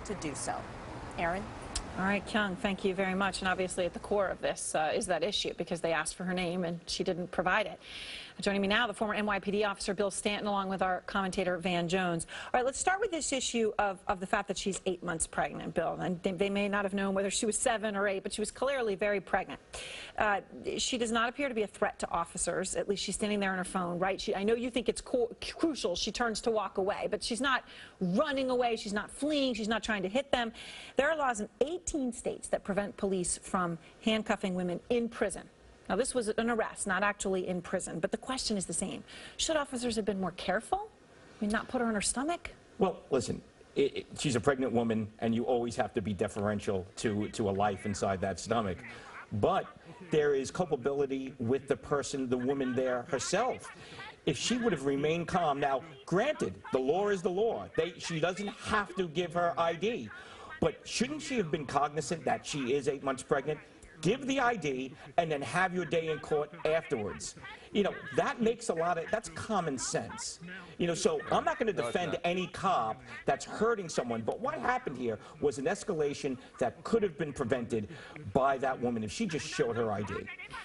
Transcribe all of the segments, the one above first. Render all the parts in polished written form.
to do so. Aaron? All right, Kyung, thank you very much. And obviously at the core of this is that issue, because they asked for her name and she didn't provide it. Joining me now, the former NYPD officer Bill Stanton, along with our commentator Van Jones. All right, let's start with this issue of the fact that she's 8 months pregnant, Bill. And they may not have known whether she was 7 or 8, but she was clearly very pregnant. She does not appear to be a threat to officers. At least she's standing there on her phone, right? I know you think it's crucial she turns to walk away, but she's not running away. She's not fleeing. She's not trying to hit them. There are laws in 18 states that prevent police from handcuffing women in prison. Now, this was an arrest, not actually in prison, but the question is the same. Should officers have been more careful? I mean, not put her on her stomach? Well, listen, she's a pregnant woman, and you always have to be deferential to a life inside that stomach. But there is culpability with the person, the woman there herself. If she would have remained calm, now, granted, the law is the law. She doesn't have to give her ID. But shouldn't she have been cognizant that she is 8 months pregnant? Give the ID and then have your day in court afterwards. You know, that makes that's common sense. You know, so I'm not going to defend any cop that's hurting someone, but what happened here was an escalation that could have been prevented by that woman if she just showed her ID.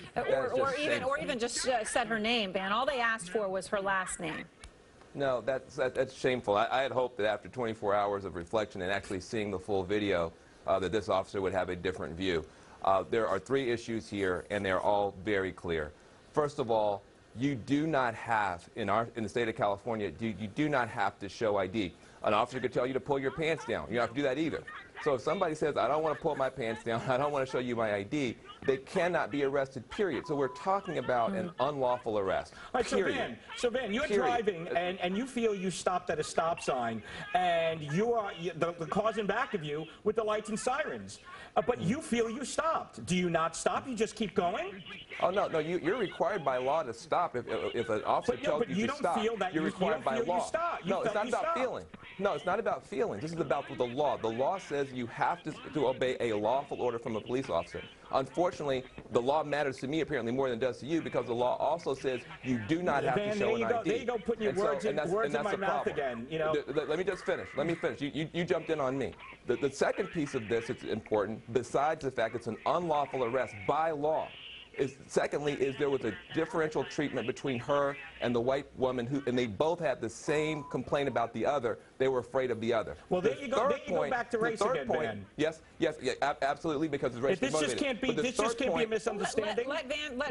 Or even just said her name, Van. All they asked for was her last name. No, that's shameful. I had hoped that after 24 hours of reflection and actually seeing the full video, that this officer would have a different view. There are 3 issues here, and they're all very clear. First of all, you do not have, in the state of California, you do not have to show ID. An officer could tell you to pull your pants down. You don't have to do that either. So if somebody says, I don't want to pull my pants down, I don't want to show you my ID, they cannot be arrested, period. So we're talking about an unlawful arrest, period. So Van, you're driving and you feel you stopped at a stop sign and the car's in back of you with the lights and sirens. But you feel you stopped. Do you not stop? You just keep going? Oh, no, you're required by law to stop. If an officer tells you to stop, you're required by law. No, it's not about feeling. No, it's not about feelings. This is about the law. The law says you have to obey a lawful order from a police officer. Unfortunately, the law matters to me apparently more than it does to you, because the law also says you do not have to show an ID. There you go, putting your words in my mouth again. You know. Let me just finish. Let me finish. You jumped in on me. The second piece of this that's important, besides the fact it's an unlawful arrest by law, secondly, there was a differential treatment between her and the white woman, and they both had the same complaint about the other. They were afraid of the other. Well, there you go back to race again, man. Yes, absolutely, because it's racially motivated. This just can't be a misunderstanding. Let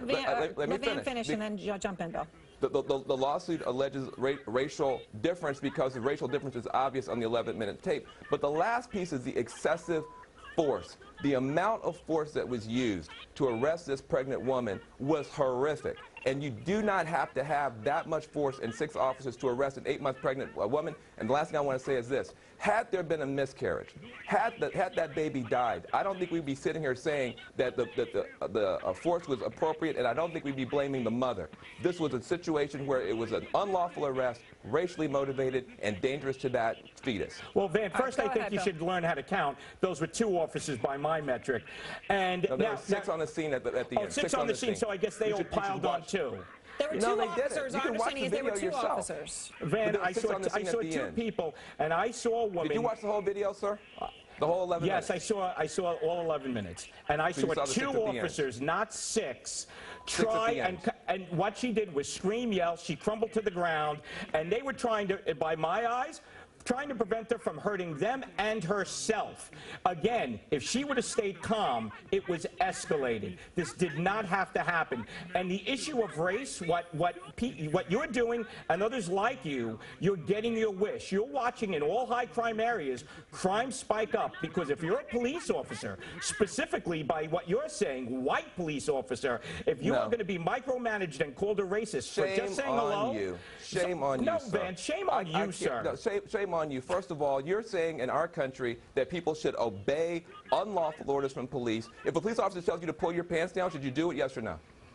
Van finish and then jump in, Bill. The lawsuit alleges racial difference because the racial difference is obvious on the 11-minute tape. But the last piece is the excessive force. The amount of force that was used to arrest this pregnant woman was horrific. And you do not have to have that much force and 6 officers to arrest an 8-month pregnant woman. And the last thing I want to say is this. Had there been a miscarriage, had that baby died, I don't think we'd be sitting here saying that the force was appropriate, and I don't think we'd be blaming the mother. This was a situation where it was an unlawful arrest, racially motivated, and dangerous to that fetus. Well, Van, first I think you should learn how to count. Those were 2 officers by my metric. And no, there were 6 on the scene at the end. 6 on the scene, so I guess they all piled on 2. There were 2 officers. Our understanding is there were 2 officers. Van, I saw 2 people, and I saw a woman. Did you watch the whole video, sir? The whole 11 minutes? Yes, I saw all 11 minutes. And I saw 2 officers, not 6, try, and what she did was scream, yell. She crumbled to the ground, and they were trying to, by my eyes, trying to prevent her from hurting them and herself. Again, if she would have stayed calm, it was escalated. This did not have to happen. And the issue of race, what you're doing and others like you, you're getting your wish. You're watching in all high crime areas, crime spike up, because if you're a police officer, specifically by what you're saying, white police officer, if you are going to be micromanaged and called a racist for just saying hello. Shame on you, no, sir. Van, shame on you, sir. No, shame on you. First of all, you're saying in our country that people should obey unlawful orders from police. If a police officer tells you to pull your pants down, should you do it, yes or no?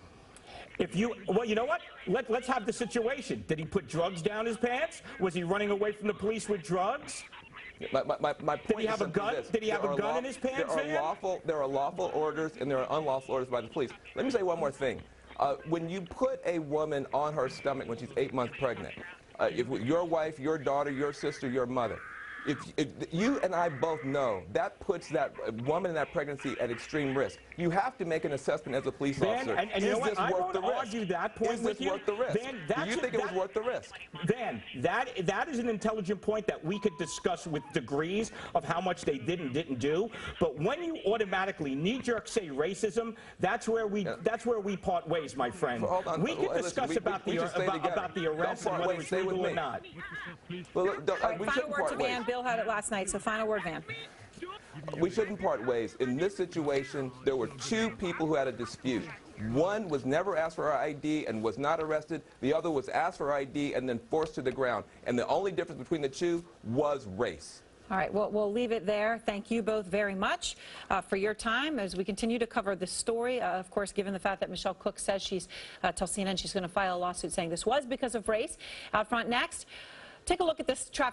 Well, you know what? Let's have the situation. Did he put drugs down his pants? Was he running away from the police with drugs? My point Did he have a gun? Did he have a gun in his pants? There are lawful orders and there are unlawful orders by the police. Let me say one more thing. When you put a woman on her stomach when she's 8 months pregnant, if your wife, your daughter, your sister, your mother, if you and I both know that puts that woman in that pregnancy at extreme risk. You have to make an assessment as a police officer. And you know what? I won't argue that point with you. Is this worth the risk? Do you think it was worth the risk? Van, that is an intelligent point that we could discuss with degrees of how much they did and didn't do. But when you automatically knee-jerk say racism, that's where we part ways, my friend. Hold on. We could discuss about the arrest and whether it's legal or not. Well, final word to Van. Bill had it last night, so final word, Van. We shouldn't part ways. In this situation, there were two people who had a dispute. One was never asked for her ID and was not arrested. The other was asked for ID and then forced to the ground. And the only difference between the two was race. All right, well, we'll leave it there. Thank you both very much for your time as we continue to cover this story. Of course, given the fact that Michelle Cook says she's, tells CNN she's going to file a lawsuit saying this was because of race. Out front next, take a look at this traffic.